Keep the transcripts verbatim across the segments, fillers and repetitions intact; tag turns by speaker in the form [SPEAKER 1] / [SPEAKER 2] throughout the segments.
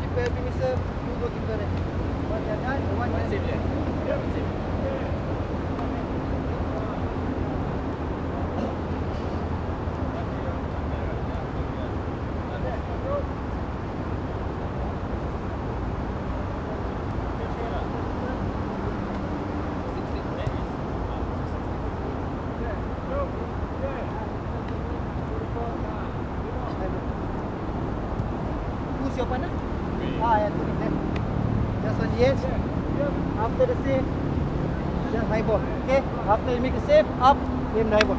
[SPEAKER 1] goalkeeper every serve, two goalkeeper there. One there, one there. One save there. Yeah, one save. Your partner? Ah, yeah, two there. Just on the edge. After the save, just high ball. Okay? After you make a save, up, aim the high ball.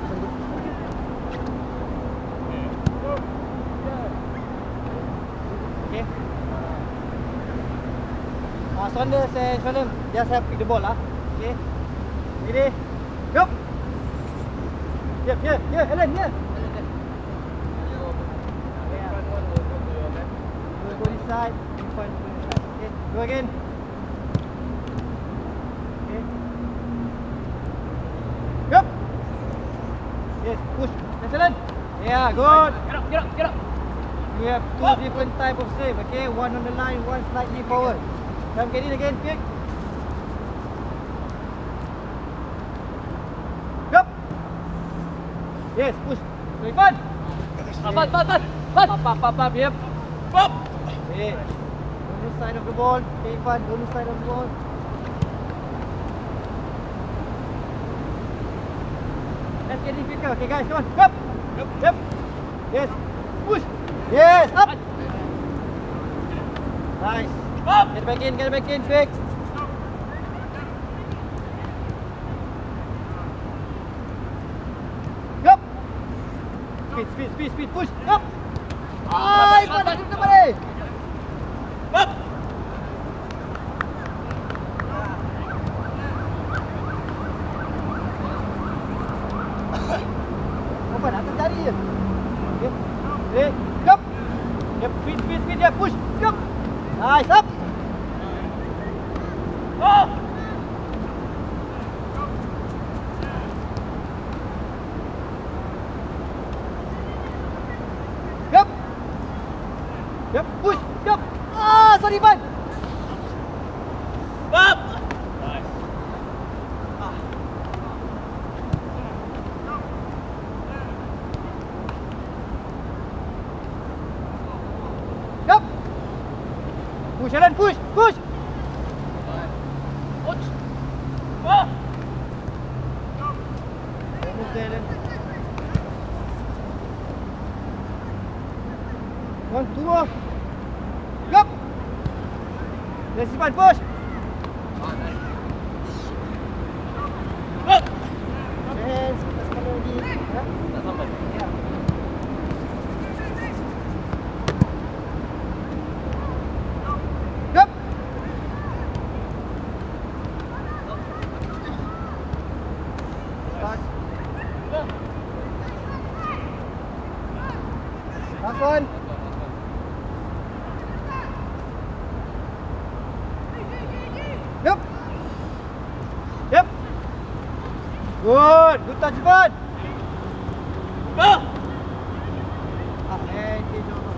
[SPEAKER 1] Okay? Ah, Saunders and Shalom, just help pick the ball. Ah. Okay? Ready? Go! Here, here, here, Alan, here! Go this side, in front, go this side. Okay, go again. Okay. Go! Yes, push. Excellent. Yeah, good.
[SPEAKER 2] Get up, get up, get up.
[SPEAKER 1] You have two oh. different type of save. Okay, one on the line, one slightly forward. Come get in again, quick. Go! Yes, push. Very fun.
[SPEAKER 2] Fun, fun, fun, fun. Fun.
[SPEAKER 1] Up, up, up, up, yep.
[SPEAKER 2] Up.
[SPEAKER 1] Okay. Don't lose side of the ball. Okay, fun. Don't lose side of the ball. Let's get in quicker. Okay, guys, come on. Up. Yep. Yep. Yes. Push. Yes. Up. Nice.
[SPEAKER 2] Up.
[SPEAKER 1] Get back in. Get back in. Quick. Up. Speed, speed, speed, speed. Push. Up. Ay, pada kita balik.
[SPEAKER 2] Up.
[SPEAKER 1] Apa nak cari je. Okey. Eh, jump. Yep, speed, speed, speed. Yeah, push. Jump. Nice, up.
[SPEAKER 2] Oh.
[SPEAKER 1] Yep. Yep, push. Yep. Ah, sorry, Van.
[SPEAKER 2] Up. Nice.
[SPEAKER 1] Ah. Yep. Push, Alan, push, push.
[SPEAKER 2] Ouch. Oh.
[SPEAKER 1] Almost there, Alan. One, two more. Yup. Let's see, push.
[SPEAKER 2] Up.
[SPEAKER 1] Hands, kita sekali lagi. Ya.
[SPEAKER 2] Tak sampai.
[SPEAKER 1] Ya. Yup. Start. Last one. Yup. Yep. Good. Good touch, Ivan.
[SPEAKER 2] Go.
[SPEAKER 1] Ah, and change over.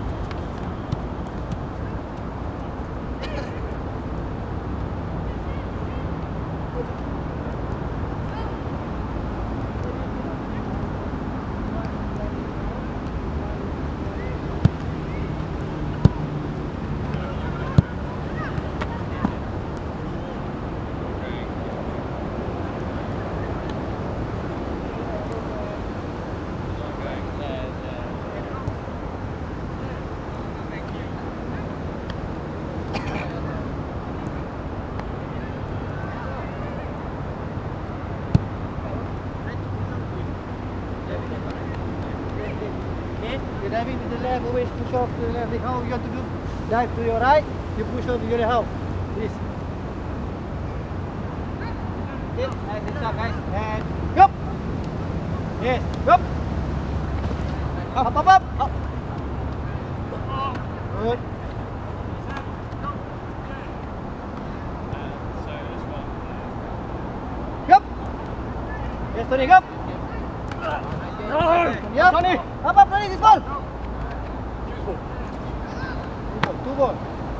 [SPEAKER 1] You're diving to the left, always push off to the left. How you want to do? Dive to your right, you push off to your left. How? This. Okay, nice and sharp, guys. And go! Yes, go! Up, up, up, up! Up. Good. Go! Yes, Tony, go! Yep. Tony! Up, up, Tony, this ball! Two ball. Two ball.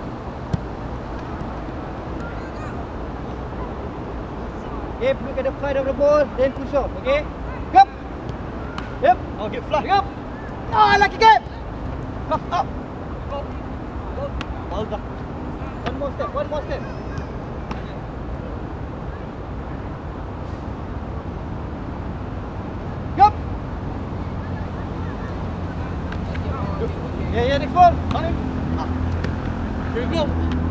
[SPEAKER 1] Okay, look at the flight of the ball, then push off. Okay? Go! Yep.
[SPEAKER 2] I'll get flat.
[SPEAKER 1] Go! Ah, lucky game!
[SPEAKER 2] Up, up. Go. Go. Well done.
[SPEAKER 1] One more step, one more step. Go! Yeah, yeah, next ball.
[SPEAKER 2] On him. Up. Here we go.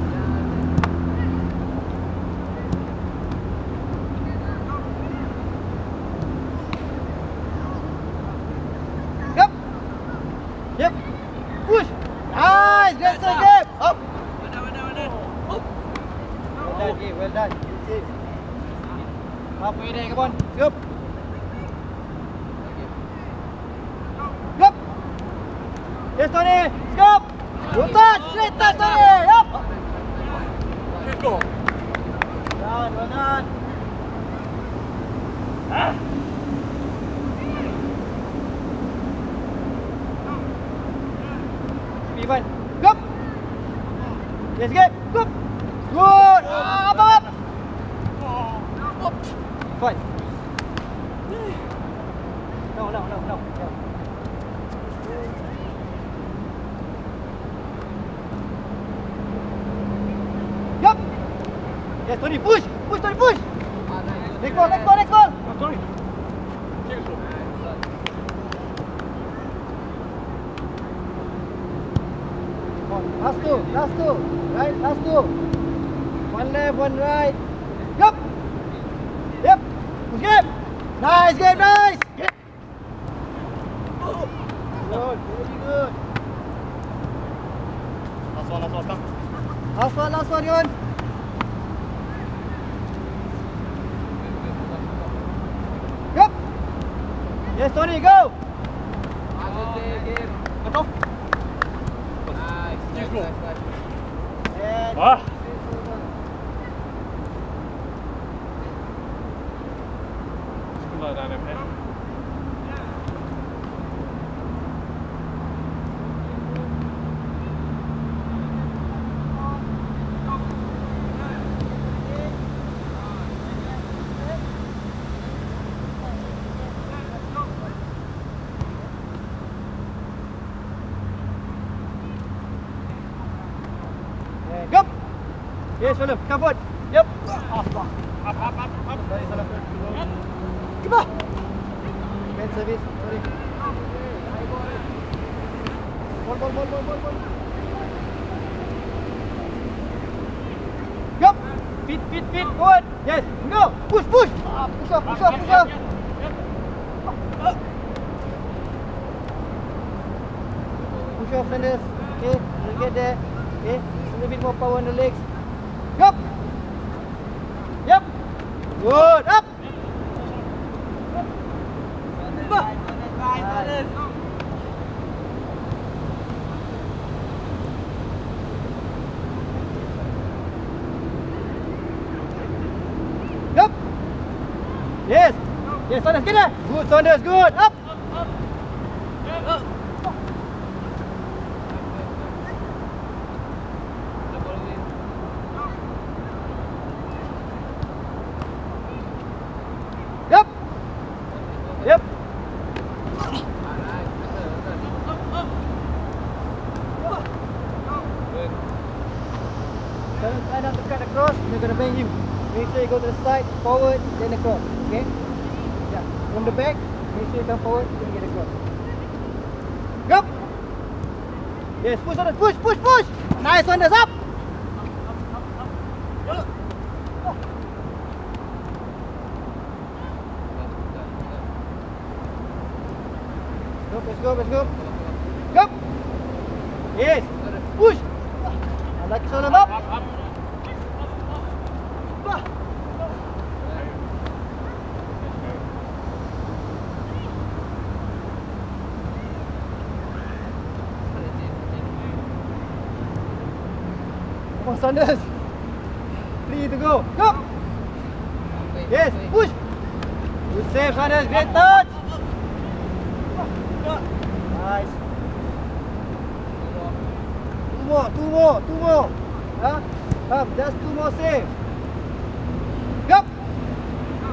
[SPEAKER 1] Go! Yep. Push! Nice! Great start game!
[SPEAKER 2] Up.
[SPEAKER 1] Well done, game. Well done. Save. Halfway there, come on. Go! Go! Yes, Tony! Go! Good touch! Great touch, Tony! Up!
[SPEAKER 2] Here we go.
[SPEAKER 1] Well done, well done.
[SPEAKER 2] Ah.
[SPEAKER 1] Ivan, go! Yes, game! Go! Good! Up, up, up!
[SPEAKER 2] Up.
[SPEAKER 1] Fine. No, no, no, no. no. Yup! Yes, Tony, push! Push, Tony, push! Next ball, next ball, next ball!
[SPEAKER 2] I'm sorry. Here we go.
[SPEAKER 1] Come on, last two, last two. Right, last two. One left, one right. Yup! Yep! Push game! Nice game, nice!
[SPEAKER 2] Get. Oh.
[SPEAKER 1] Good, very good.
[SPEAKER 2] Last one, last one, come.
[SPEAKER 1] Last one, last one, Yon. Yup! Yes, Tony, go!
[SPEAKER 2] Atau? Here we go.
[SPEAKER 1] And
[SPEAKER 2] Ah. Sebelah dah ada pen.
[SPEAKER 1] and go! Yes, Salam, come forward. Yep.
[SPEAKER 2] Up, up, up, up, up.
[SPEAKER 1] Sorry, Salam.
[SPEAKER 2] Up.
[SPEAKER 1] Come on! Bad service, sorry. Ball, ball, ball, ball, ball, ball. Go! Feet, feet, feet, forward. Yes, go! Push, push! Ah, push off, push off, push off. Push off, Sanders. Okay, you get there. Okay, a little bit more power on the legs. Go! Yep! Good! Up! Up! Yes! Yes, Saunders, get there! Good, Saunders, good! Up! Yep! Yep! Don't try not to cut across, you're going to bang him. Make sure you go to the side, forward, then across. Okay? Yeah. From the back, make sure you come forward, then get across. Go! Yes, push on it, push, push, push! Nice on this, up! Go, let's go, let's go. Go! Yes! Push! I like Salam up!
[SPEAKER 2] Up, up.
[SPEAKER 1] Come on, Saunders! Three to go. Go! Yes, push! Good save, Saunders. Great touch! Nice. Two more, two more, two more. Huh? Come, just two more save. Go!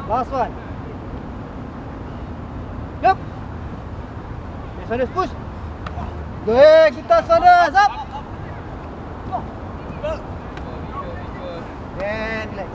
[SPEAKER 1] Last one. Yep. Okay, Saunders push. Good, good touch Saunders. Up. Then relax.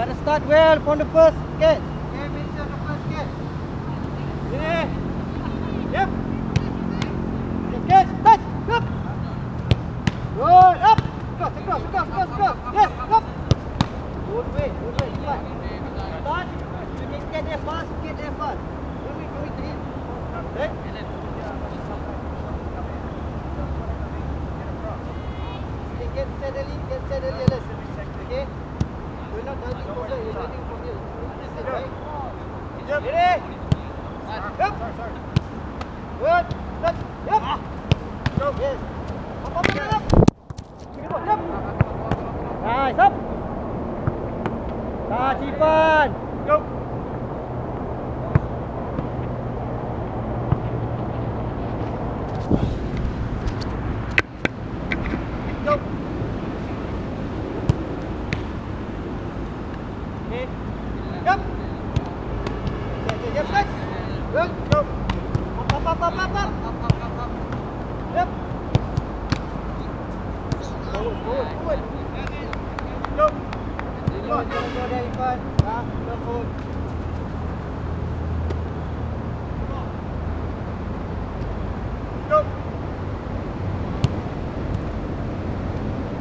[SPEAKER 1] gotta start well from the first catch. Okay, finish on the first catch. Yeah. Yep. Just catch. Touch. Up. Good. Up. Cross, cross, cross, cross, cross. Yes, up. Good way, good way. Start. Start. You can get there fast, get there fast. Don't be going to him. Okay? Okay, get set early, get set early, Alice. Okay? We're not diving closer, we're diving from here. Set, right? Ready? Yep. Good. Touch. Yep. Go. Yes. Up, up, up, up. Yep. Nice, up. Ah, Cipan. Go. Go. Okay. Yep. Yep, touch. Good. Go. Up, up, up, up, up, up. Yep. Forward, forward, forward. Go. Go, go, go there, Ipan. Ah, go forward.